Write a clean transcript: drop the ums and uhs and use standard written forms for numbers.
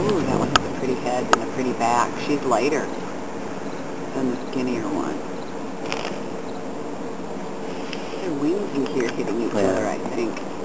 Ooh, that one has a pretty head and a pretty back. She's lighter than the skinnier one. Their wings in here hitting each other, I think.